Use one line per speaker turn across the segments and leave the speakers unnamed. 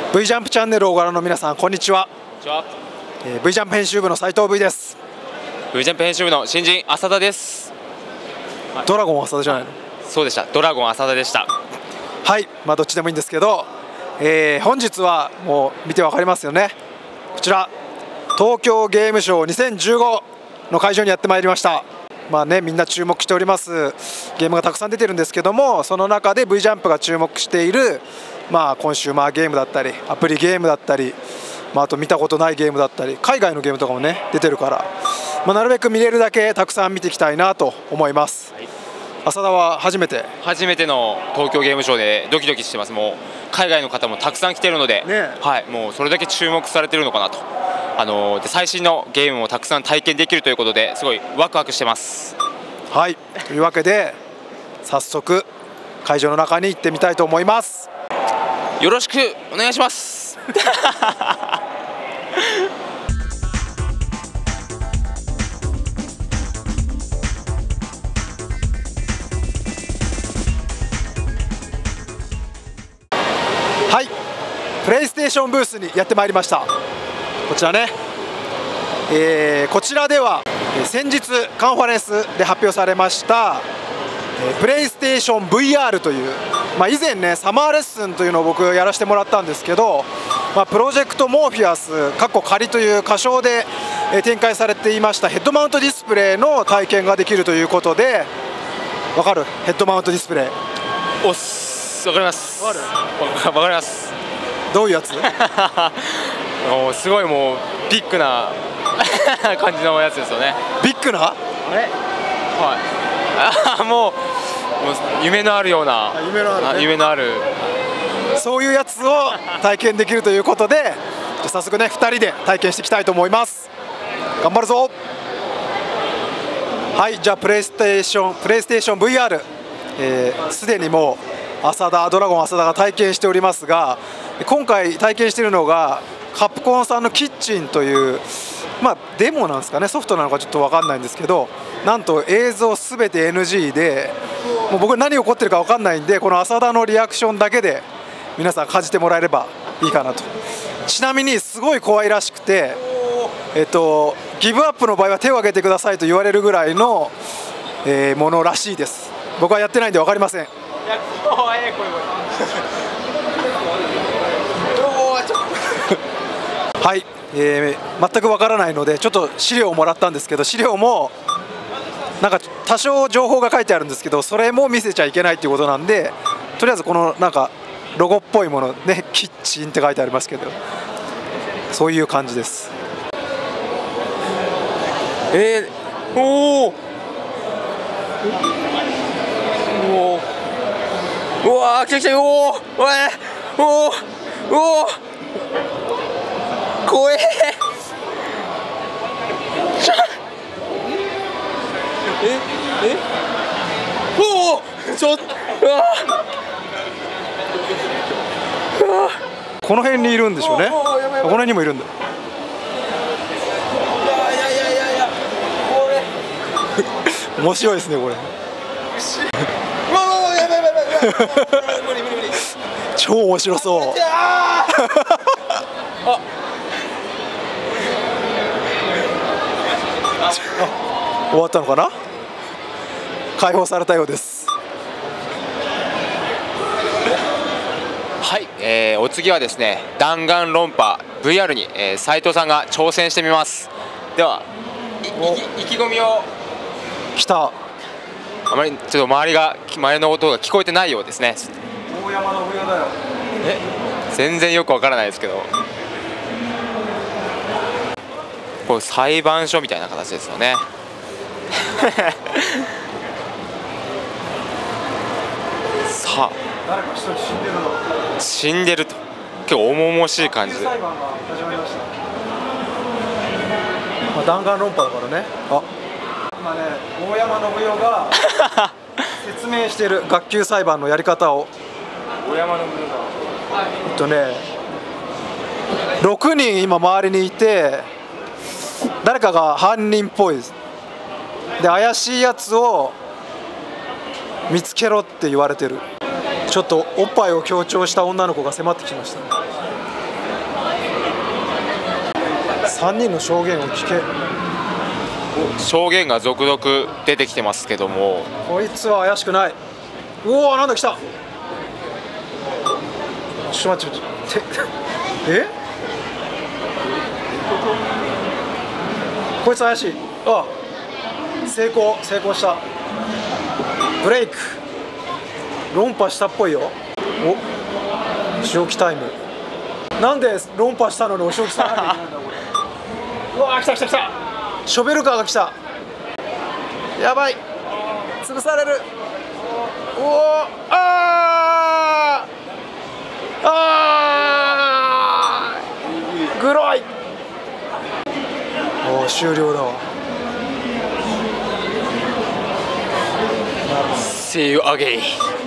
V ジャンプチャンネルをご覧の皆さん、こんにちは。V ジャンプ編集部の斉藤 V です。
V ジャンプ編集部の新人浅田です。
ドラゴン浅田じゃないの？
そうでした。ドラゴン浅田でした。
はい、どっちでもいいんですけど、本日はもう見てわかりますよね。こちら東京ゲームショウ2015の会場にやってまいりました。みんな注目しておりますゲームがたくさん出てるんですけども、その中で V ジャンプが注目しているコンシューマーゲームだったりアプリゲームだったり、あと見たことないゲームだったり海外のゲームとかもね出てるから、なるべく見れるだけたくさん見ていきたいなと思います。浅田は初めて
の東京ゲームショウでドキドキしてます。もう海外の方もたくさん来てるので、はい、もうそれだけ注目されてるのかなと。で最新のゲームをたくさん体験できるということですごいワクワクしてます。
はい、というわけで早速会場の中に行ってみたいと思います。
よろしくお願いします
はい、プレイステーションブースにやってまいりました。こちらね、こちらでは先日カンファレンスで発表されましたプレイステーション VR という、以前ねサマーレッスンというのを僕やらせてもらったんですけど、プロジェクトモーフィアス仮という仮称で展開されていましたヘッドマウントディスプレイの体験ができるということで、わかる？ヘッドマウントディスプレイ。
おっす、わかります。わかります。
どういうやつ？
もうすごいもうビッグな感じのやつですよね。
ビッグな？
はい。もう夢のあるような、夢のある
そういうやつを体験できるということで、早速ね2人で体験していきたいと思います。頑張るぞ。はい、じゃあプレイステーション VR、すでにもうドラゴン浅田が体験しておりますが、今回体験しているのがカプコンさんのキッチンというデモなんですかね、ソフトなのかちょっと分かんないんですけど、なんと映像すべて NG で、もう僕何起こってるか分かんないんで、この浅田のリアクションだけで皆さん感じてもらえればいいかなと。ちなみにすごい怖いらしくて、ギブアップの場合は手を挙げてくださいと言われるぐらいの、ものらしいです。僕はやってないんで分かりません。はい、全くわからないのでちょっと資料をもらったんですけど、資料もなんか多少情報が書いてあるんですけど、それも見せちゃいけないっていうことなんで、とりあえずこのなんかロゴっぽいものね、キッチンって書いてありますけど、そういう感じです。
うわー、来た来た、怖え
この辺にいるんでしょうね。この辺にもいるんだ。面白いですねこれ。超面白そう。終わったのかな。解放されたようです。
はい、お次はですね、弾丸論破 VR に、斉藤さんが挑戦してみます。では意気込みを。
来た。
あまりちょっと周りの音が聞こえてないようですね。
大山の上だよ。
全然よくわからないですけど、これ裁判所みたいな形ですよねさあ、
誰か一人死んでるの？
死んでると、結構重々しい感じで。
裁判が始まりました。弾丸論破だからね。今ね、大山信代が説明している学級裁判のやり方を。
大山信代が
6人今周りにいて、誰かが犯人っぽいです。で怪しいやつを見つけろって言われてる。ちょっとおっぱいを強調した女の子が迫ってきましたね。 3人の証言を聞け。
証言が続々出てきてますけども、
こいつは怪しくない。うおー、なんだ来た。ちょっと待って、こいつ怪しい。あ、成功した。ブレイク論破したっぽいよ。お、お仕置きタイム。なんで論破したのにお仕置きさなきゃいけないんだこれ。うわー、来た。ショベルカーが来た。やばい、潰される。おお、グロい。おお、終了だわ。
See you again。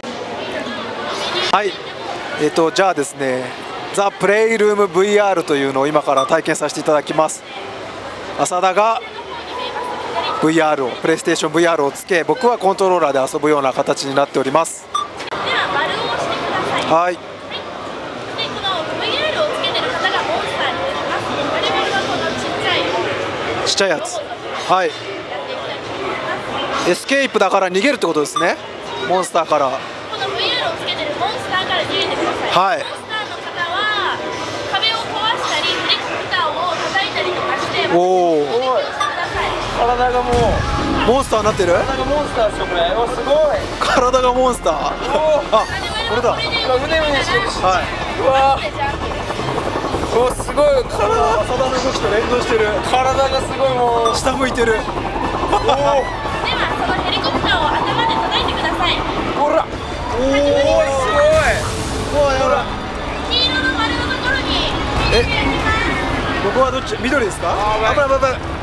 はい、じゃあですね、ザ・プレイルーム VR というのを今から体験させていただきます。浅田が VR を、プレイステーション VR をつけ、僕はコントローラーで遊ぶような形になっております。
では丸を押してください。
はい。
で、この VR をつけてる方がモンスターになります。我々はこのちっちゃい
やつ。はい。
やっていきたいと思います。
エスケープだから逃げるってことですね。モンスターから。
この VR をつけてるモンスターから逃げてください。
はい。
モンスターの方は壁を壊したりヘリコプターを叩いたりとかして
おお。
攻撃をしてください。
体がもう
モンスターになってる。
体がモンスターですよこれ。お、すごい。
体がモンスター。あ、これだ。
これで
うねうねしてるし。
はい。
うわ
でジャンプ
お、すごい。
浅田の動きと連動してる。
体がすごいもう。
下向いてる。
ではそのヘリコプターを頭で叩いてください。
ほら。おお、すごい。
うわ、やばい。
黄色の丸のところに入れていきます。
僕はどっち？緑ですか？
やばい
やばい。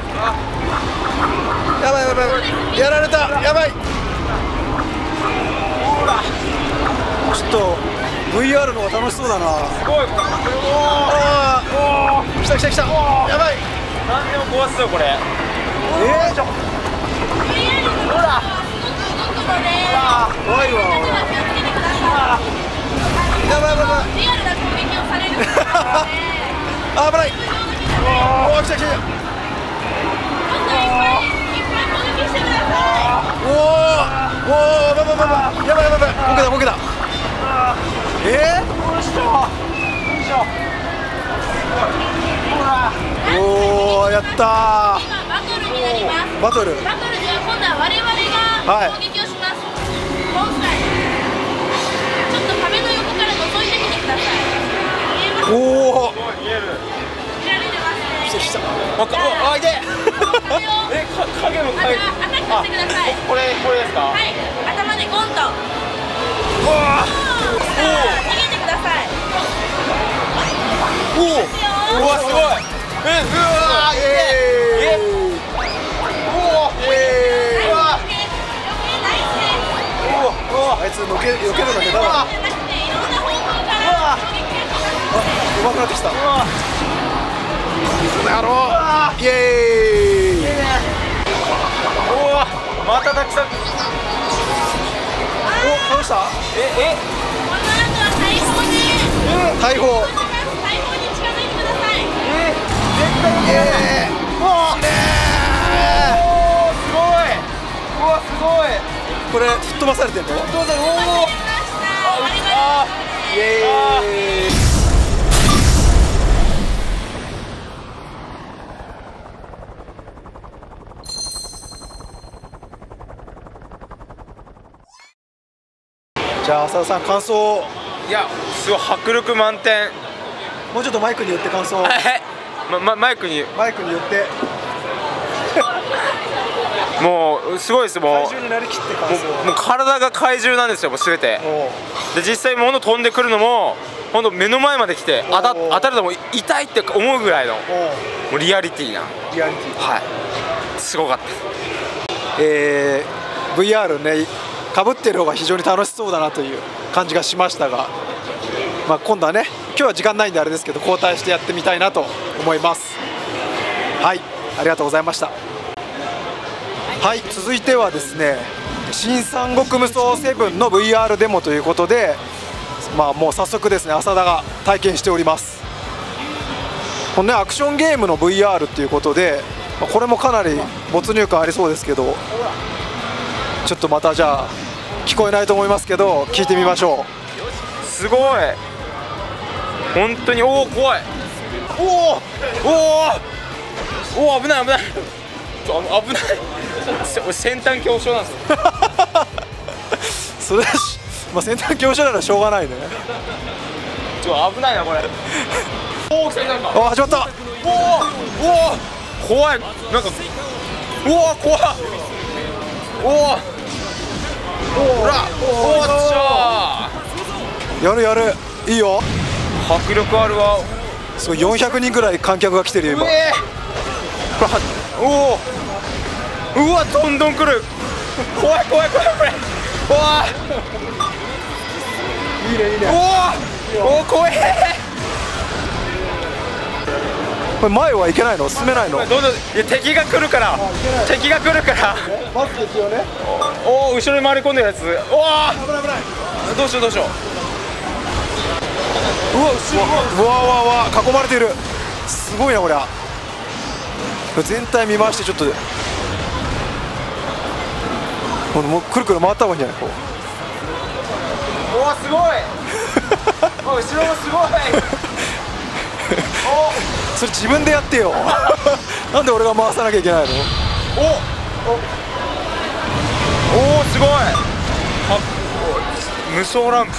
やられた。やばい。ちょっと VR の方が楽しそうだな。
すごい。
ああ、来た。やばい。
何でも壊すよこれ。
VR のほらすごく動くので
怖いわ。
皆様気をつけてください。
やばい。
リアルな攻撃をされることなので
あ、危ない。おお、来た。
どんどんいっぱい攻撃してください。
おお、やばい。こけた。おお、やったー。
今バトルになります。
バトル
では今度は我々が攻撃をします。モンスターにちょっと壁の横から覗いてみてください。見えます？
おお、
見られてますね。
来た。
あ、いて。
壁を
影の
アタックしてください。
これですか。
はい、頭でゴンと。
うわ
逃げてください。
うわ、すごい。うわー、
あいつ避けるだけだわ。
いろんな方向から攻撃が来ます。
うまくなってきた。この野郎。イエーイ。
おお、またたくさん。
お、倒した。
この後は
大砲。
大砲に近づいてください。
すごい。
これ吹っ飛ばされてんの？
イ
イエーイ。じゃあ浅田さん、感想を。
いや、すごい迫力満点。
もうちょっとマイクに寄って感想を。
マイクに
寄って。
もうすごいです。もう
怪獣になりきって感想。
もう体が怪獣なんですよ、もう全て。で、実際物飛んでくるのも本当目の前まで来て当たるとも痛いって思うぐらいのもうリアリティな。
リアリティ。
はい、すごかった。
VR ね、かぶってる方が非常に楽しそうだなという感じがしましたが、まあ、今度はね、今日は時間ないんであれですけど、交代してやってみたいなと思います。はい、ありがとうございました。はい、続いてはですね、新三国無双7の VR デモということで、まあ、もう早速ですね、浅田が体験しております。 このねアクションゲームの VR っていうことで、これもかなり没入感ありそうですけど、ちょっとまたじゃあ聞こえないと思いますけど聞いてみましょ
う。すごい本当に。おお怖い。おおおお危ない危ない危ない先端恐怖症なんです
それまあ先端恐怖症ならしょうがないね。
危ないなこれ。おお始まった。おお怖い。なんかおお怖い。おおほらおっしゃ
ーやるやるいいよ。
迫力あるわ。
すごい400人ぐらい観客が来てるよ今。
おおうわどんどん来る。怖い怖い怖い怖い。おわ
いいねいいね。
おお怖い。
これ前はいけないの？進めないの？
どんどん敵が来るから敵が来るから。
まず敵をね。
おお後ろに回り込んでるやつ。おお
危ない危ない。
どうしようどうしよう。
うわ後ろうわうわうわ囲まれている。すごいなこりゃ。全体見回してちょっともうくるくる回った方がいいんじゃない？こう
おおすごいお後ろもすごい
それ自分でやってよなんで俺が回さなきゃいけないの？
おおすごい無双ランプ。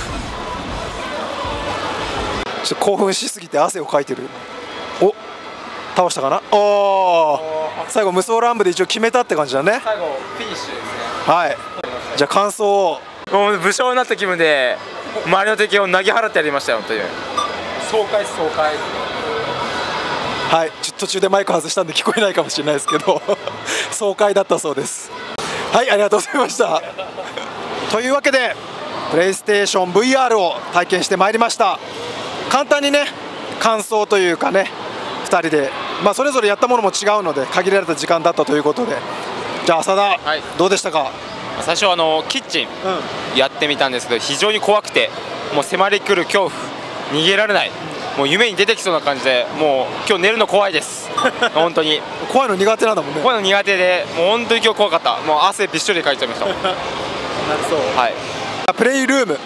ちょっと興奮しすぎて汗をかいてる。お倒したかな。おお最後無双ランプで一応決めたって感じだね。
最後フィニッシュですね。
はいじゃあ感想を。
もう武将になった気分で周りの敵を投げ払ってやりましたよ。本当に爽快爽快。
はいちょっと途中でマイク外したんで聞こえないかもしれないですけど爽快だったそうです。はいありがとうございましたというわけでプレイステーション VR を体験してまいりました。簡単にね感想というかね2人で、それぞれやったものも違うので限られた時間だったということで、じゃあ浅田、はい、どうでしたか？
最初キッチンやってみたんですけど、非常に怖くてもう迫り来る恐怖逃げられない、もう夢に出てきそうな感じで、もう今日寝るの怖いです本当に
怖いの苦手なんだもんね。
怖いの苦手でもう本当に今日怖かった。もう汗びっしょりかいちゃいましたなる
そう、はい、プレイルーム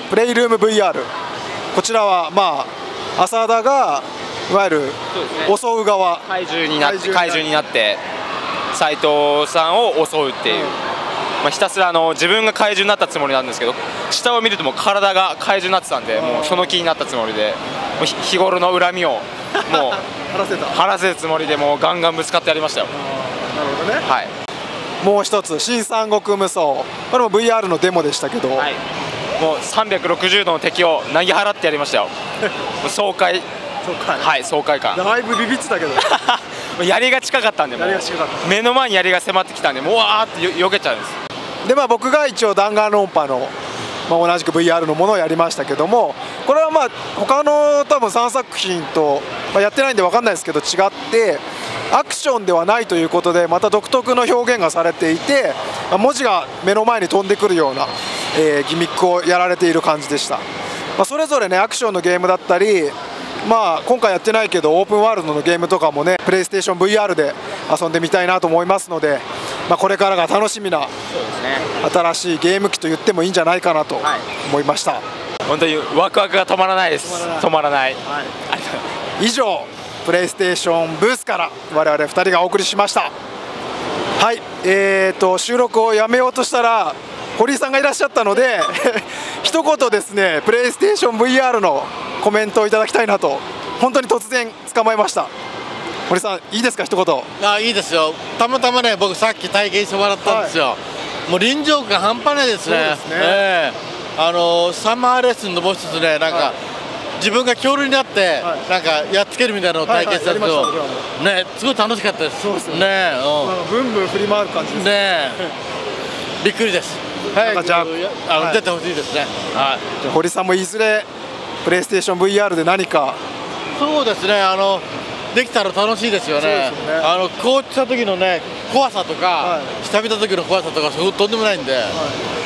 VR こちらは浅田がいわゆる襲う側、
怪獣になって斉藤さんを襲うっていう、ひたすら自分が怪獣になったつもりなんですけど、下を見るともう体が怪獣になってたんで、もうその気になったつもりで、もう日頃の恨みをもう晴らせるつもりで、もうガンガンぶつかってやりましたよ。
なるほどね。
はい。
もう一つ新三国無双、これも VR のデモでしたけど、はい、
もう360度の敵を投げ払ってやりましたよもう爽快、はい、爽快感。
だいぶビビってたけど
槍が近かったんで、もう目の前に槍が迫ってきたんで、もうわーって避けちゃうんです。
で僕が一応弾丸論破の、同じく VR のものをやりましたけども、これは他の多分3作品と、やってないんで分かんないですけど違ってアクションではないということで、また独特の表現がされていて、文字が目の前に飛んでくるような、ギミックをやられている感じでした。それぞれねアクションのゲームだったり、今回やってないけどオープンワールドのゲームとかもねプレイステーション VR で遊んでみたいなと思いますので、これからが楽しみな新しいゲーム機と言ってもいいんじゃないかなと思いました。
本当にワクワクが止まらないです。止まらない。
以上プレイステーションブースから我々2人がお送りしました。はい、収録をやめようとしたら堀井さんがいらっしゃったので一言ですね、プレイステーション VR のコメントをいただきたいなと、本当に突然捕まえました。堀さんいいですか、一言。
いいですよ。たまたまね僕さっき体験してもらったんですよ、もう臨場感半端ないですね。サマーレッスンのもう一つね、自分が恐竜になってやっつけるみたいなのを体験したんですけどね、すごい楽しかったです。そうですね。
ブンブン振り回る感じですね。
びっくりです。じゃあ出てほしいですね。
じゃあ堀さんもいずれプレイステーション VR で何か。
そうですね、できたら楽しいですよね。こうした時のね怖さとか、下見た時の怖さとかとんでもないんで、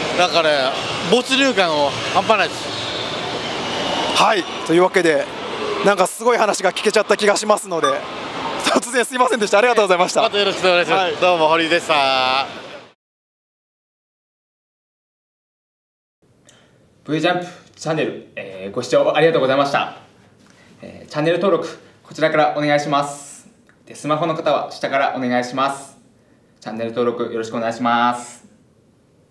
没入感を半端ないです。
はい、というわけでなんかすごい話が聞けちゃった気がしますので、突然すいませんでした。ありがとうございました。
またよろしくお願いします。どうも堀井でした。
V ジャンプチャンネル、ご視聴ありがとうございました。チャンネル登録こちらからお願いします。でスマホの方は下からお願いします。チャンネル登録よろしくお願いします。